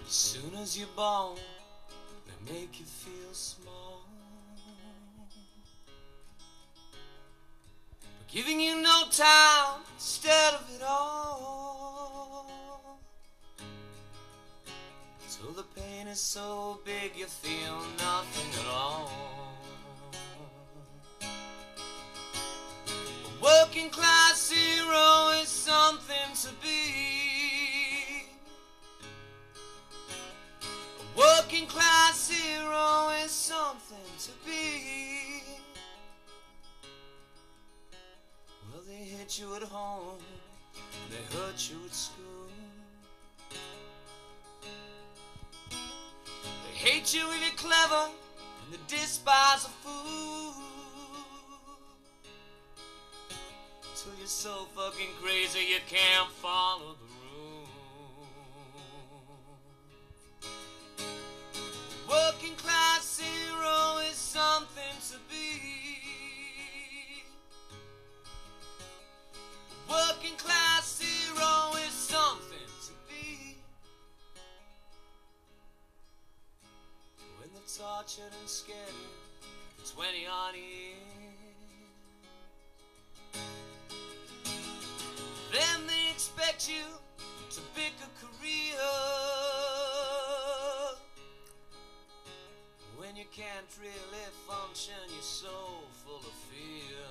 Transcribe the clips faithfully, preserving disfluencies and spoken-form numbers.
As soon as you're born, they make you feel small, but giving you no time instead of it all, till the pain is so big you feel nothing at all. A working class hero is something to be. Working class hero is something to be. Well, they hit you at home, they hurt you at school, they hate you if you're clever, and they despise a fool, till you're so fucking crazy you can't follow the working class hero is something to be. Working class hero is something to be. When they're tortured and scared for twenty odd years, then they expect you to pick a career. When you can't really function, you're so full of fear.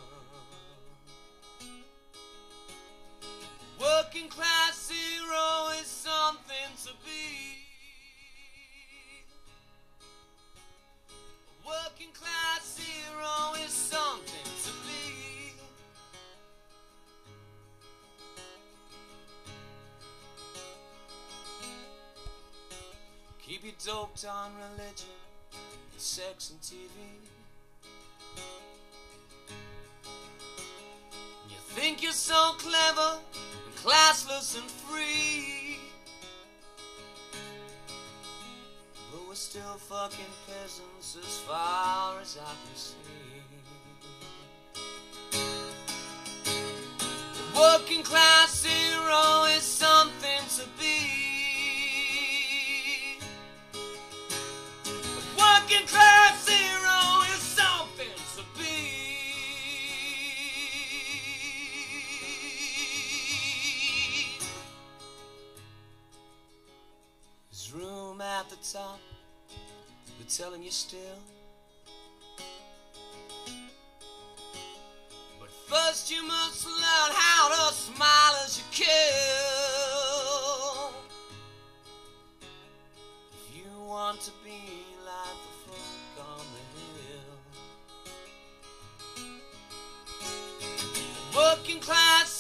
Working class hero is something to be. Working class hero is something to be. Keep you doped on religion, sex and T V. You think you're so clever and classless and free, but we're still fucking peasants as far as I can see. The working class hero is something to be. Working class hero is something to be. There's room at the top, we're telling you still, but first you must learn how to smile as you kill. If you want to be like the folk on the hill, working class